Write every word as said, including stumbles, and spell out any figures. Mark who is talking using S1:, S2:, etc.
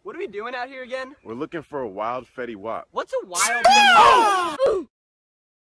S1: What are we doing out here again?
S2: We're looking for a wild Fetty Wap.
S1: What's a wild Fetty Wap?